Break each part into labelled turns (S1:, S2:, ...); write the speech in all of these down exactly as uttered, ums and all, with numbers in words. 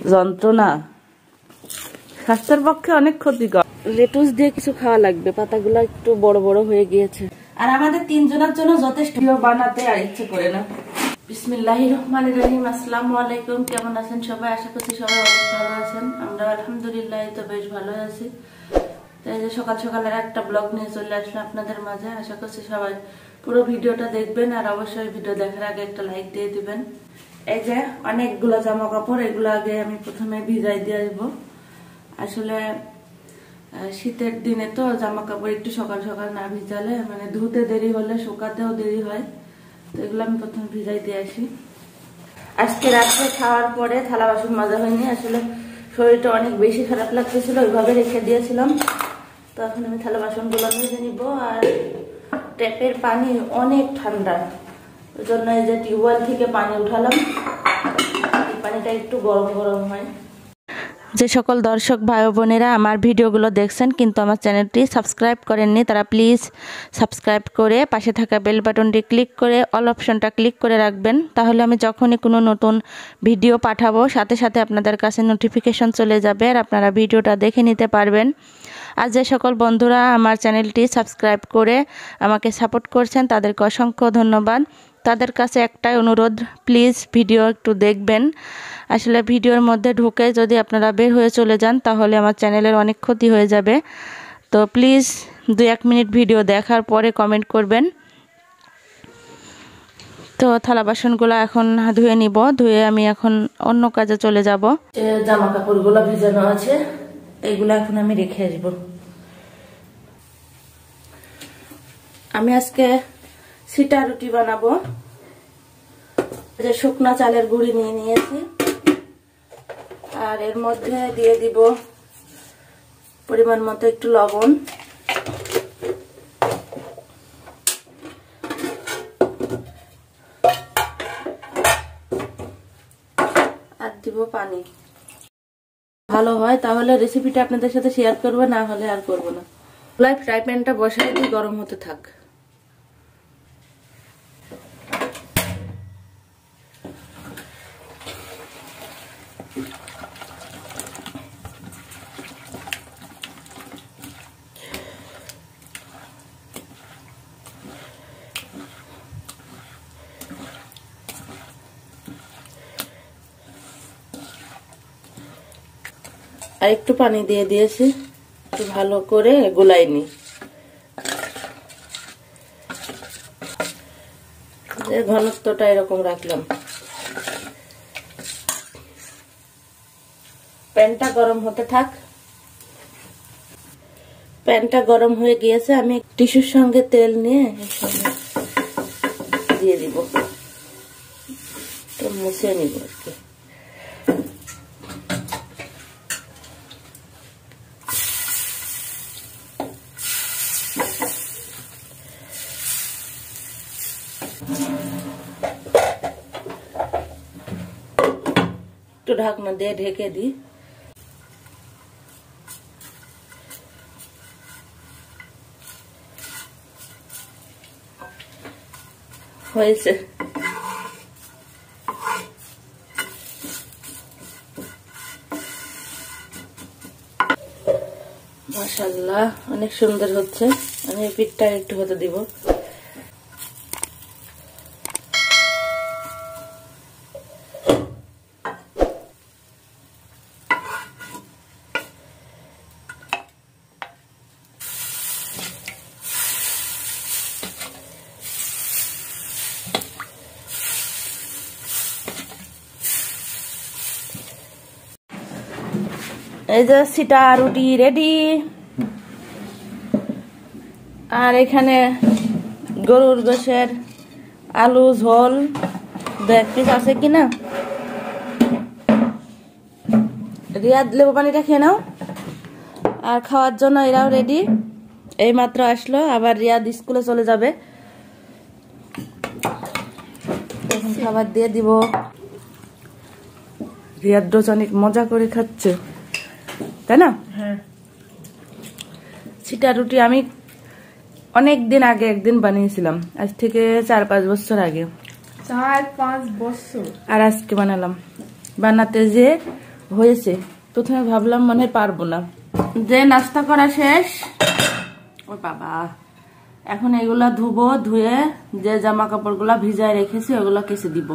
S1: যন্ত্রণা, স্বাস্থ্যের পক্ষে অনেক ক্ষতিকর। লেটুস দিয়ে কিছু খাওয়া লাগবে, পাতাগুলো একটু বড় বড় হয়ে গিয়েছে। আর আমাদের তিনজনের জন্য যথেষ্ট বানাতে আর ইচ্ছে করে না। বিসমিল্লাহির রহমানির রহিম। আসসালামু আলাইকুম। কেমন আছেন সবাই? আশা করছি সবাই অনেক ভালো আছেন। আমরা আলহামদুলিল্লাহ তো বেশ ভালো আছি। তাই যে সকাল সকালের একটা ব্লগ নিয়ে চলে আসলাম আপনাদের মাঝে। আশা করছি সবাই পুরো ভিডিওটা দেখবেন, আর অবশ্যই ভিডিও দেখার আগে একটা লাইক দিয়ে দিবেন। এই যে অনেকগুলো জামা কাপড়, এগুলো আগে আমি প্রথমে ভিজাই দিয়ে আসবো। আসলে শীতের দিনে তো জামা কাপড় একটু সকাল সকাল না ভিজালে মানে ধুতে দেরি হলে শুকাতেও দেরি হয়, তো এগুলো আমি প্রথমে ভিজাই দিয়ে আসি। আজকে রাত্রে খাওয়ার পরে থালা বাসন মাজা হয়নি, আসলে শরীরটা অনেক বেশি খারাপ লাগতেছিল, ওইভাবে রেখে দিয়েছিলাম। তো এখন আমি থালা বাসনগুলো মেজে নিব। আর ট্যাপের পানি অনেক ঠান্ডা, ওই জন্য এই যে টিউবওয়েল থেকে পানি উঠালাম, এই পানিটা একটু গরম গরম হয়। যে সকল দর্শক ভাই বোনেরা আমার ভিডিওগুলো দেখছেন কিন্তু আমার চ্যানেলটি সাবস্ক্রাইব করেননি, তারা প্লিজ সাবস্ক্রাইব করে পাশে থাকা বেল বাটনটি ক্লিক করে অল অপশনটা ক্লিক করে রাখবেন। তাহলে আমি যখনই কোনো নতুন ভিডিও পাঠাবো সাথে সাথে আপনাদের কাছে নোটিফিকেশন চলে যাবে, আর আপনারা ভিডিওটা দেখে নিতে পারবেন। আর যে সকল বন্ধুরা আমার চ্যানেলটি সাবস্ক্রাইব করে আমাকে সাপোর্ট করছেন তাদেরকে অসংখ্য ধন্যবাদ। তাদের কাছে একটাই অনুরোধ, প্লিজ ভিডিও একটু দেখবেন। আসলে ভিডিওর মধ্যে ঢুকে যদি আপনারা বের হয়ে চলে যান তাহলে আমার চ্যানেলের অনেক ক্ষতি হয়ে যাবে। তো প্লিজ দু এক মিনিট ভিডিও দেখার পরে কমেন্ট করবেন। তো থালা বাসনগুলো এখন ধুয়ে নিব, ধুয়ে আমি এখন অন্য কাজে চলে যাব। জামা কাপড়গুলো ভিজানো আছে, এইগুলো এখন আমি রেখে আসব। আমি আজকে সিটা রুটি বানাবো। যে শুকনা চালের গুঁড়ি নিয়ে নিয়েছি, আর এর মধ্যে দিয়ে দিব পরিমাণ মতো একটু লবণ, আর দিব পানি। ভালো হয় তাহলে রেসিপিটা আপনাদের সাথে শেয়ার করবো, না হলে আর করবো না। ফ্রাই প্যানটা বসাই দিয়ে গরম হতে থাক। আর একটু পানি দিয়ে দিয়েছি, একটু ভালো করে গোলাই নি। ঘনত্বটা এরকম রাখলাম। প্যানটা গরম হতে থাক। প্যানটা গরম হয়ে গিয়েছে, আমি টিস্যুর সঙ্গে তেল নিয়ে দিয়ে দিব, তো মুছে নিব আর কি। একটু ঢাকনা দিয়ে ঢেকে দিই। হয়েছে। মাশাআল্লাহ অনেক সুন্দর হচ্ছে। আমি পিঠটা একটু হতে দিব। এই যে সিটা রুটি রেডি। আর এখানে গরুর গোশের আলু ঝোল দু এক পিস আছে কিনা। রিয়াদ লেবু পানিটা খেয়ে নাও। আর খাওয়ার জন্য এরাও রেডি, এই মাত্র আসলো। আবার রিয়াদ স্কুলে চলে যাবে, এখন খাবার দিয়ে দিব। রিয়াদ রোজ অনেক মজা করে খাচ্ছে, তাই না? হ্যাঁ। সিটা রুটি আমি অনেক দিন আগে একদিন বানিয়েছিলাম, আজ থেকে চার পাঁচ বছর আগে।
S2: চার পাঁচ বছর।
S1: আর আজকে বানালাম। বানাতে যে হয়েছে। প্রথমে ভাবলাম মনে পারবো না, যে নাস্তা করা শেষ। ও বাবা, এখন এগুলা ধুবো, ধুয়ে যে জামা কাপড়গুলা ভিজায় রেখেছি ওগুলা কেচে দিব।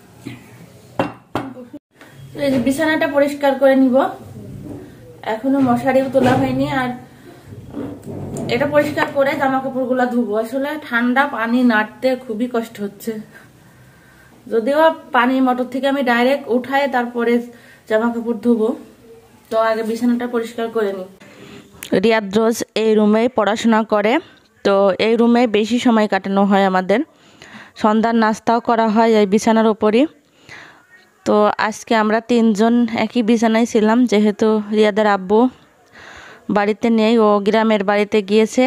S1: এই যে বিছানাটা পরিষ্কার করে নিব, এখনো মশারিও তোলা হয়নি। আর এটা পরিষ্কার করে জামা কাপড়গুলা ধুবো। আসলে ঠান্ডা পানি নাড়তে খুবই কষ্ট হচ্ছে, যদিও পানি মোটর থেকে আমি ডাইরেক্ট উঠাই তারপরে জামা কাপড় ধুবো। তো আগে বিছানাটা পরিষ্কার করে নিই। রিয়াদ রোজ এই রুমেই পড়াশোনা করে, তো এই রুমে বেশি সময় কাটানো হয় আমাদের। সন্ধ্যার নাস্তাও করা হয় এই বিছানার ওপরই। তো আজকে আমরা তিনজন একই বিছানায় ছিলাম, যেহেতু রিয়াদের আব্বু বাড়িতে নেই, ও গ্রামের বাড়িতে গিয়েছে।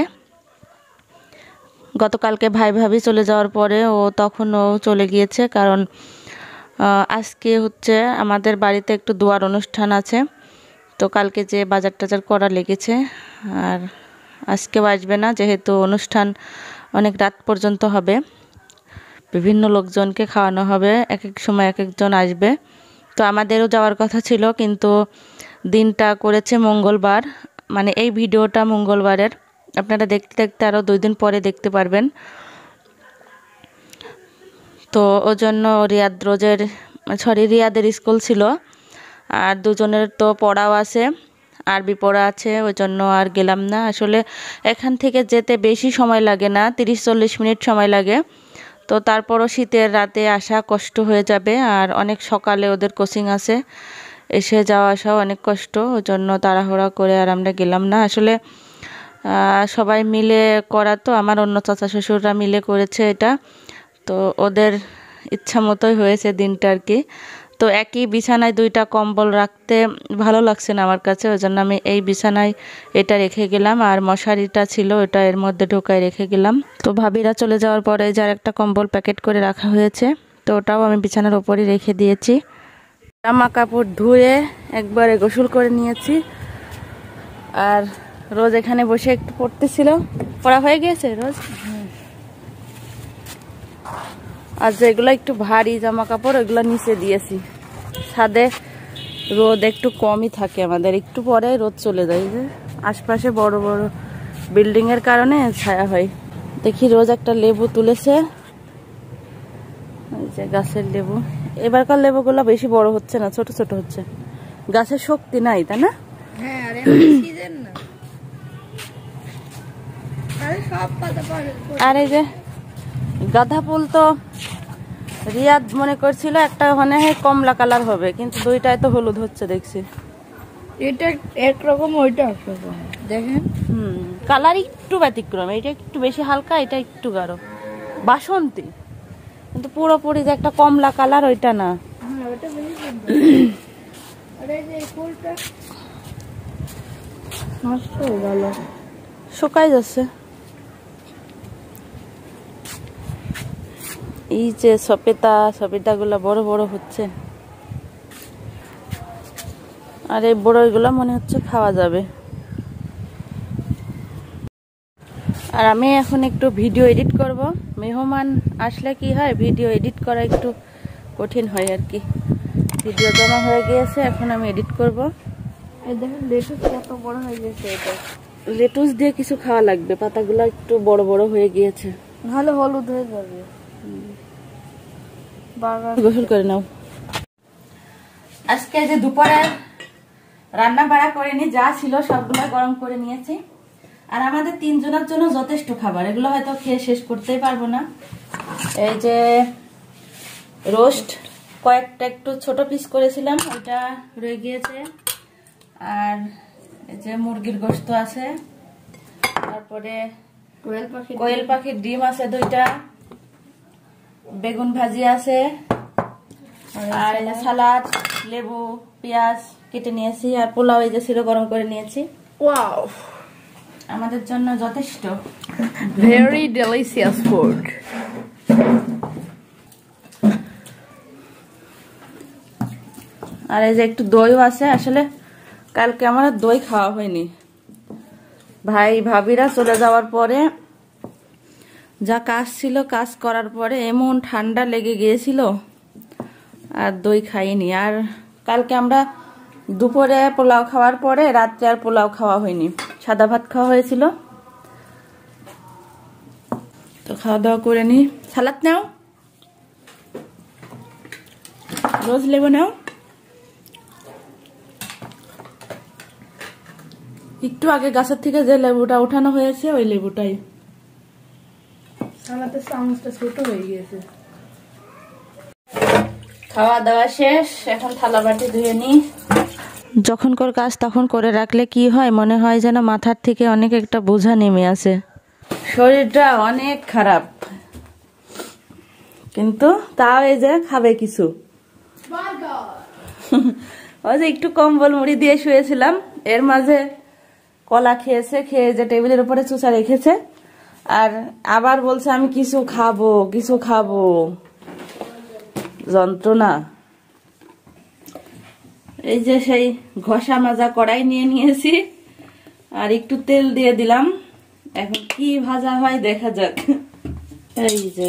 S1: গতকালকে ভাই ভাবি চলে যাওয়ার পরে ও তখন ও চলে গিয়েছে, কারণ আজকে হচ্ছে আমাদের বাড়িতে একটু দোয়ার অনুষ্ঠান আছে। তো কালকে যে বাজার টাজার করা লেগেছে, আর আজকেও আসবে না, যেহেতু অনুষ্ঠান অনেক রাত পর্যন্ত হবে। বিভিন্ন লোকজনকে খাওয়ানো হবে, এক এক সময় এক একজন আসবে। তো আমাদেরও যাওয়ার কথা ছিল, কিন্তু দিনটা করেছে মঙ্গলবার, মানে এই ভিডিওটা মঙ্গলবারের। আপনারা দেখতে দেখতে আরও দুই দিন পরে দেখতে পারবেন। তো ওই জন্য রিয়াদ রোজের সরি রিয়াদের স্কুল ছিল, আর দুজনের তো পড়াও আছে, আরবি পড়া আছে, ওই জন্য আর গেলাম না। আসলে এখান থেকে যেতে বেশি সময় লাগে না, তিরিশ চল্লিশ মিনিট সময় লাগে। তো তারপরও শীতের রাতে আসা কষ্ট হয়ে যাবে, আর অনেক সকালে ওদের কোচিং আছে, এসে যাওয়া আসাও অনেক কষ্ট। ওই জন্য তাড়াহুড়া করে আর আমরা গেলাম না। আসলে সবাই মিলে করা, তো আমার অন্য চাচা শ্বশুররা মিলে করেছে এটা, তো ওদের ইচ্ছা মতোই হয়েছে দিনটা আর কি। তো একই বিছানায় দুইটা কম্বল রাখতে ভালো লাগছে না আমার কাছে, ওই জন্য আমি এই বিছানায় এটা রেখে গেলাম, আর মশারিটা ছিল ওটা এর মধ্যে ঢোকায় রেখে গেলাম। তো ভাবিরা চলে যাওয়ার পরে যার একটা কম্বল প্যাকেট করে রাখা হয়েছে, তো ওটাও আমি বিছানার ওপরই রেখে দিয়েছি। জামা কাপড় ধুয়ে একবারে গোসল করে নিয়েছি, আর রোজ এখানে বসে একটু পড়তেছিল। পড়া হয়ে গিয়েছে রোজ? আর যেগুলো একটু ভারী জামা কাপড় ওইগুলো নিচে দিয়েছি। ছাদে রোদ একটু কমই থাকে আমাদের, একটু পরে রোদ চলে যায়, যে আশপাশে বড় বড় বিল্ডিং এর কারণে ছায়া হয়। দেখি রোজ একটা লেবু তুলেছে, এই যে গাছের লেবু। এবারকার লেবুগুলো বেশি বড় হচ্ছে না, ছোট ছোট হচ্ছে। গাছের শক্তি নাই, তাই না? আর এই যে গাঁদা ফুল, তো রিয়াদ মনে করছিল একটা মানে কমলা কালার হবে, কিন্তু দুইটাই তো হলুদ হচ্ছে দেখছি।
S2: এটা একরকম, ওইটা একরকম, দেখেন।
S1: হুম, কালার একটু ব্যতিক্রম, এটা একটু বেশি হালকা, এটা একটু গাঢ় বাসন্তী, কিন্তু পুরোপুরি যে একটা কমলা কালার ওইটা না।
S2: হ্যাঁ, ওটা বেশি সুন্দর। আর এই যে ফুলটা নষ্ট হয়ে গেল,
S1: শুকাই যাচ্ছে। এই যে সপেতা, সপেতা গুলা বড় বড় হচ্ছে, আর এই বড়ইগুলা মনে হচ্ছে খাওয়া যাবে। আর আমি এখন একটু ভিডিও এডিট করব। মেহমান আসলে কি হয়, ভিডিও এডিট করা একটু কঠিন হয় আর কি। ভিডিও জমা হয়ে গিয়েছে, এখন আমি এডিট করব।
S2: এই দেখেন লেটুস কত বড় হয়ে গেছে। এটা
S1: লেটুস দিয়ে কিছু খাওয়া লাগবে, পাতাগুলো একটু বড় বড় হয়ে গিয়েছে,
S2: ভালো হলুদ হয়ে যাবে।
S1: গোসল করে নাও। আজকে যে দুপুরে রান্না বাড়া করিনি, যা ছিল সবগুলো গরম করে নিয়েছি। আর আমাদের তিনজনের জন্য যথেষ্ট খাবার, এগুলো হয়তো খেয়ে শেষ করতেই পারবো না। এই যে রোস্ট কয়েকটা একটু ছোট পিস করেছিলাম, ওইটা রয়ে গিয়েছে। আর এই যে মুরগির গোশত আছে, তারপরে
S2: কোয়েল পাখি
S1: কোয়েল পাখির ডিম আছে দুইটা, বেগুন ভাজি আছে, আর এই যে সালাদ, লেবু, পেঁয়াজ কেটে নিয়েছি, আর পোলাও এই যে ছিল গরম করে নিয়েছি।
S2: ওয়াও,
S1: আমাদের জন্য যথেষ্ট।
S2: Very delicious food.
S1: আর এই যে একটু দইও আছে। আসলে কালকে আমার দই খাওয়া হয়নি, ভাই ভাবিরা চলে যাওয়ার পরে যা কাজ ছিল, কাজ করার পরে এমন ঠান্ডা লেগে গিয়েছিল, আর দই খাইনি। আর কালকে আমরা দুপুরে পোলাও খাওয়ার পরে রাত্রে আর পোলাও খাওয়া হয়নি, সাদা ভাত খাওয়া হয়েছিল। তো খাওয়া দাওয়া করে নি। সালাদ নাও, রোজ লেবু নাও। একটু আগে গাছের থেকে যে লেবুটা উঠানো হয়েছে ওই লেবুটাই।
S2: সালাদের চামচটা ছোট হয়ে গিয়েছে।
S1: খাওয়া দাওয়া শেষ, এখন থালা বাটি ধুয়ে নি। যখনকার কাজ তখন করে রাখলে কি হয়, মনে হয় যেন মাথার থেকে অনেক একটা বোঝা নেমে আসে। শরীরটা অনেক খারাপ, কিন্তু তাও এই যে খাবে কিছু। ওই যে একটু কম্বল মুড়ি দিয়ে শুয়েছিলাম, এর মাঝে কলা খেয়েছে, খেয়ে যে টেবিলের উপরে চুচা রেখেছে, আর আবার বলছে আমি কিছু খাবো কিছু খাবো। যন্ত্রণা। এই যে সেই ঘষা মাজা কড়াই নিয়ে নিয়েছি, আর একটু তেল দিয়ে দিলাম। এখন কি ভাজা হয় দেখা যাক। এই যে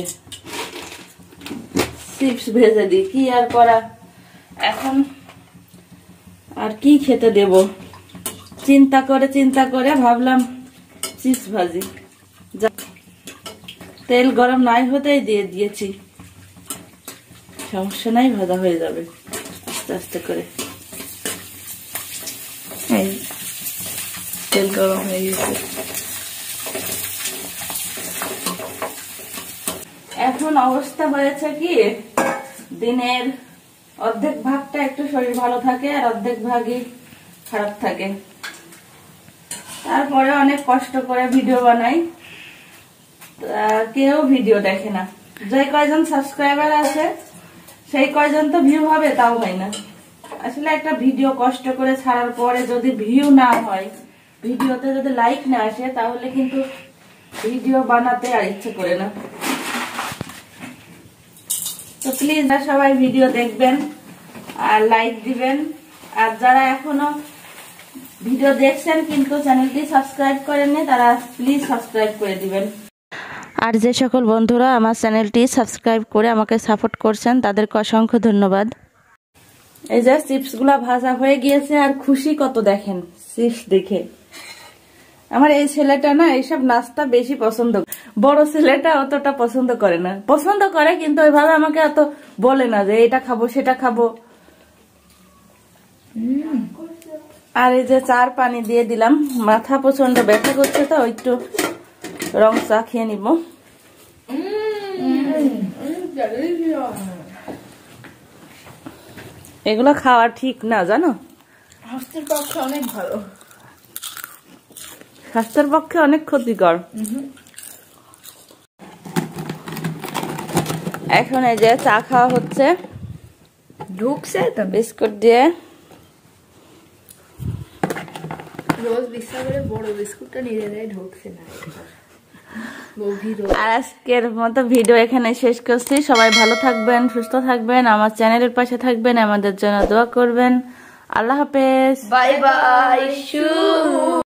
S1: চিপস ভেজে দিই, কি আর করা এখন। আর কি খেতে দেব, চিন্তা করে চিন্তা করে ভাবলাম চিপস ভাজি। তেল গরম নাই হতেই দিয়ে দিয়েছি, সমস্যা নাই, ভাজা হয়ে যাবে আস্তে আস্তে করে। এই তেল গরম হয়ে গেছে। এখন অবস্থা হয়েছে কি, দিনের অর্ধেক ভাগটা একটু শরীর ভালো থাকে আর অর্ধেক ভাগই খারাপ থাকে। তারপরে অনেক কষ্ট করে ভিডিও বানাই, কেউ ভিডিও দেখে না। যে কয়জন সাবস্ক্রাইবার আছে সেই কয়জন তো ভিউ হবে, তাও হয় না। আসলে একটা ভিডিও কষ্ট করে ছাড়ার পরে যদি ভিউ না হয়, ভিডিওতে যদি লাইক না আসে, তাহলে কিন্তু ভিডিও বানাতে আর ইচ্ছে করে না। তো প্লিজ সবাই ভিডিও দেখবেন আর লাইক দিবেন। আর যারা এখনো ভিডিও দেখছেন কিন্তু চ্যানেলটি সাবস্ক্রাইব করেননি, তারা প্লিজ সাবস্ক্রাইব করে দিবেন। আর যে সকল বন্ধুরা আমার চ্যানেলটি সাবস্ক্রাইব করে আমাকে সাপোর্ট করছেন, তাদেরকে অসংখ্য ধন্যবাদ। এই যে চিপসগুলা ভাজা হয়ে গিয়েছে, আর খুশি কত দেখেন চিপস দেখে। আমার এই ছেলেটা না এইসব নাস্তা বেশি পছন্দ, বড় ছেলেটা অতটা পছন্দ করে না। পছন্দ করে কিন্তু ওইভাবে আমাকে অত বলে না যে এটা খাবো সেটা খাবো। আর এই যে চার পানি দিয়ে দিলাম, মাথা প্রচন্ড ব্যথা করছে, তো একটু রং চা খেয়ে নিব। এগুলো খাওয়া ঠিক না জানো,
S2: স্বাস্থ্যের পক্ষে অনেক ভালো,
S1: স্বাস্থ্যের পক্ষে অনেক ক্ষতিকর। এখন এই যে চা খাওয়া হচ্ছে,
S2: ঢুকছে তো
S1: বিস্কুট দিয়ে।
S2: রোজ বিশ্বাস করে বড় বিস্কুটটা নিয়ে যায়, ঢুকছে না।
S1: আর আজকের মতো ভিডিও এখানে শেষ করছি। সবাই ভালো থাকবেন, সুস্থ থাকবেন, আমার চ্যানেলের পাশে থাকবেন, আমাদের জন্য দোয়া করবেন। আল্লাহ হাফেজ,
S2: বাই বাই।